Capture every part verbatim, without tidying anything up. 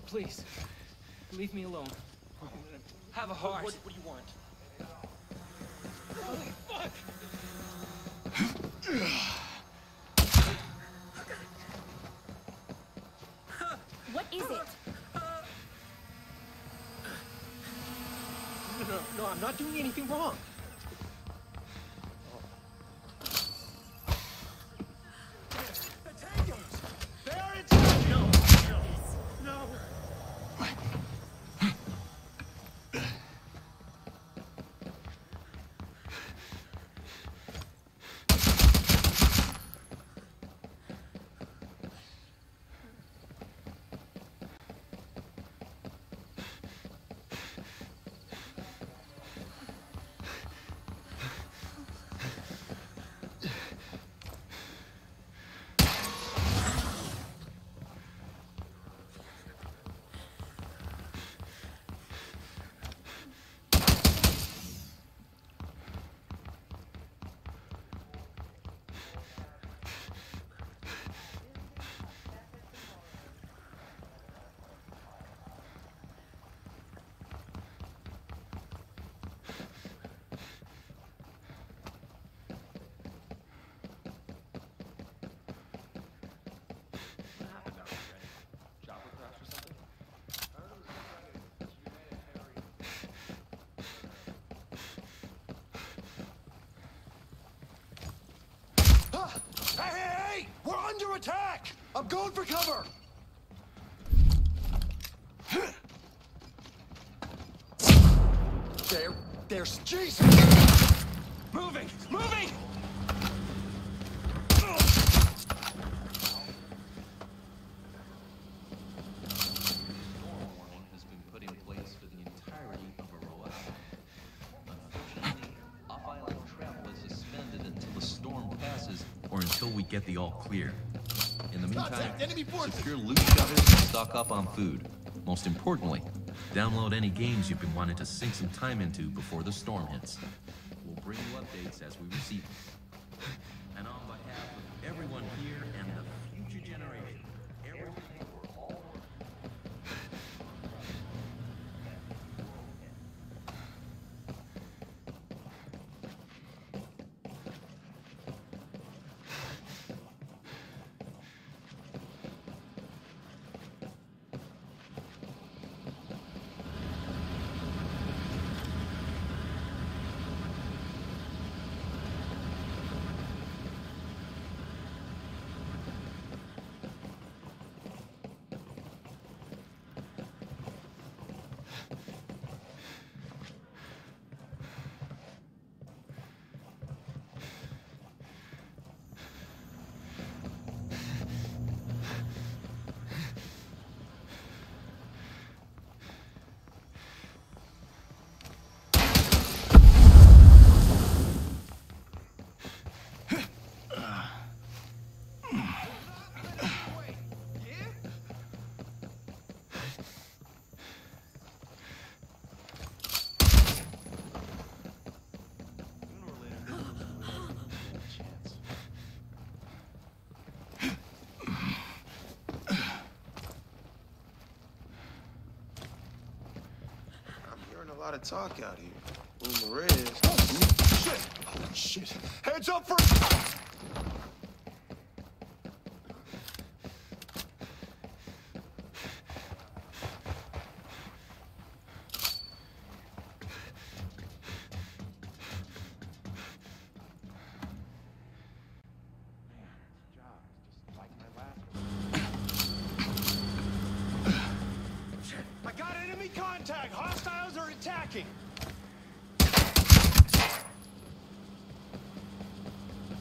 Please, leave me alone. Have a heart. What, what do you want? Holy fuck! What is it? No, no, no, I'm not doing anything wrong. Hey, hey, hey! We're under attack! I'm going for cover! There, there's Jesus! Moving! Moving! Has been put in place for the entirety of Erewhon. Unfortunately, off-island travel is suspended until the storm passes or until we get the all clear. In the meantime, secure loot shutters and stock up on food. Most importantly, download any games you've been wanting to sink some time into before the storm hits. We'll bring you updates as we receive them. And on behalf of everyone here and the future generation, everything we're all A lot of talk out here. Rumor is... Oh, shit! Holy shit! Heads up for... I got enemy contact! Hostiles are attacking!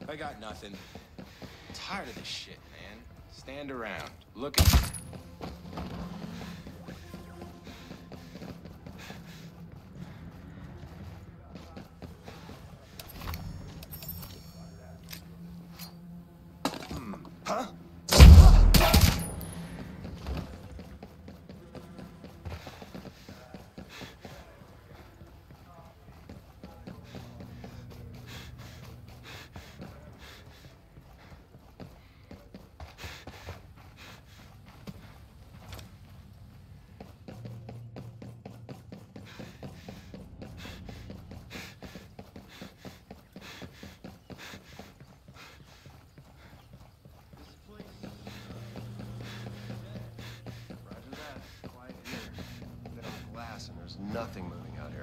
I got nothing. Tired of this shit, man. Stand around. Look at... Huh? And there's nothing moving out here.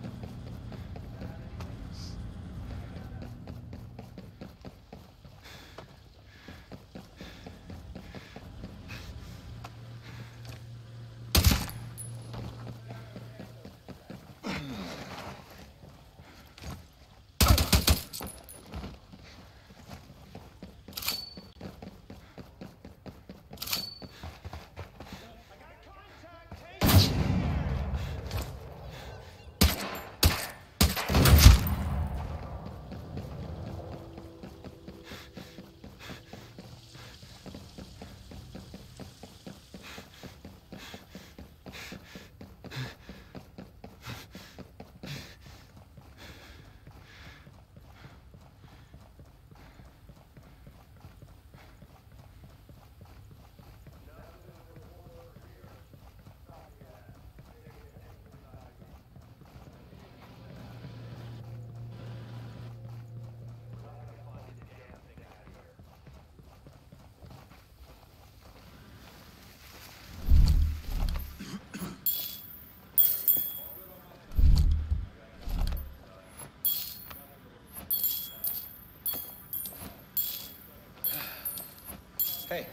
Hey.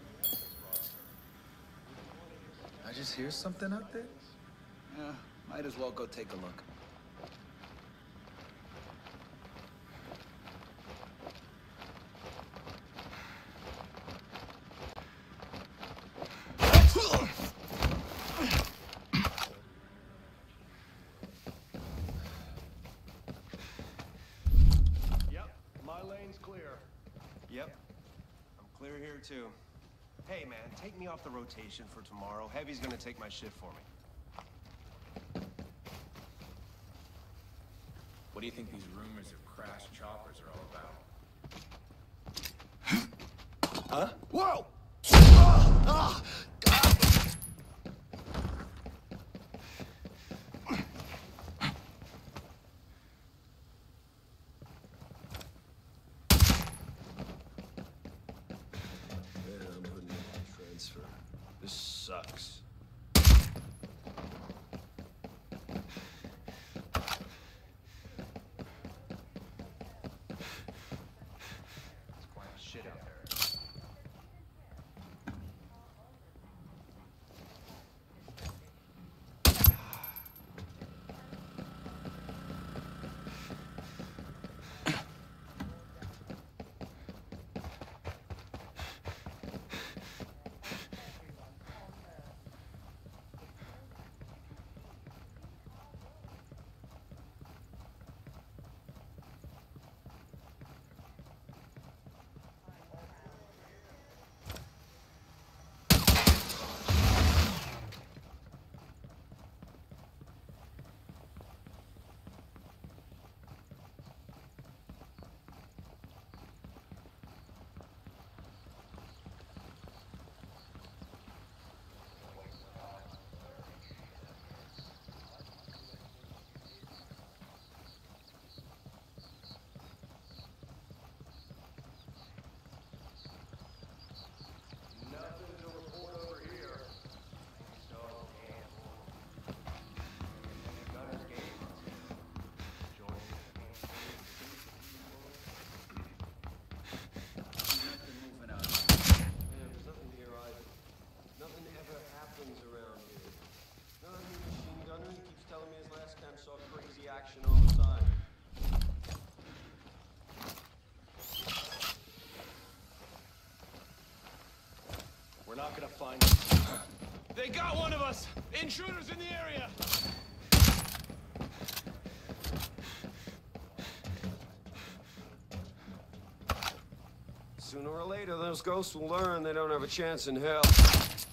I just hear something out there? Yeah, might as well go take a look. Yep, my lane's clear. Yep. Clear here, too. Hey, man, take me off the rotation for tomorrow. Heavy's gonna take my shift for me. What do you think these rumors of crashed choppers are all about? Huh? Whoa! Ah! Ah! God! This sucks. It's quiet shit out there. not gonna find us. They got one of us! Intruders in the area! Sooner or later, those ghosts will learn they don't have a chance in hell.